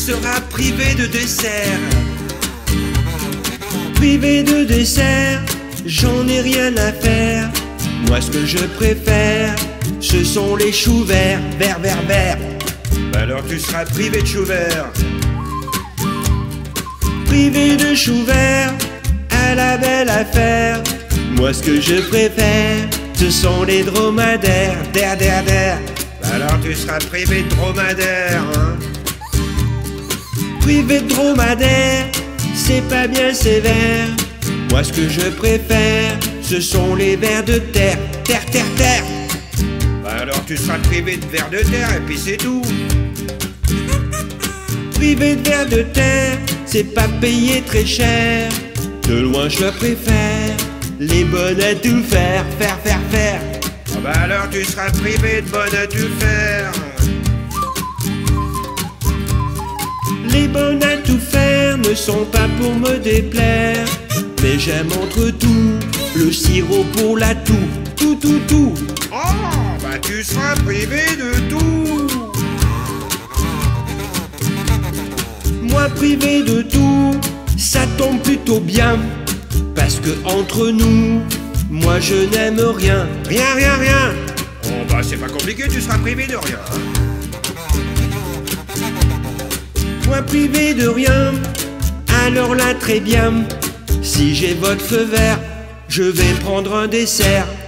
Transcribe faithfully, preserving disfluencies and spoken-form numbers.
seras privé de dessert. Privé de dessert, j'en ai rien à faire. Moi ce que je préfère, ce sont les choux verts, verts, verts, verts. Alors tu seras privé de choux verts. Privé de choux verts, à la belle affaire. Moi ce que je préfère, ce sont les dromadaires, der, der, der. Alors tu seras privé de dromadaire, hein. Privé de dromadaire, c'est pas bien sévère. Moi ce que je préfère, ce sont les vers de terre, terre, terre, terre. Alors tu seras privé de vers de terre et puis c'est tout. Privé de vers de terre, c'est pas payé très cher. De loin je préfère les bonnes à tout faire, faire, faire, faire. Oh bah alors tu seras privé de bonnes à tout faire. Les bonnes à tout faire ne sont pas pour me déplaire, mais j'aime entre tout le sirop pour la toux, tout, tout, tout. Oh bah tu seras privé de tout. Moi privé de tout, ça tombe plutôt bien, parce que entre nous, moi je n'aime rien, rien, rien, rien. Oh bah c'est pas compliqué, tu seras privé de rien, hein. Moi privé de rien, alors là très bien. Si j'ai votre feu vert, je vais prendre un dessert.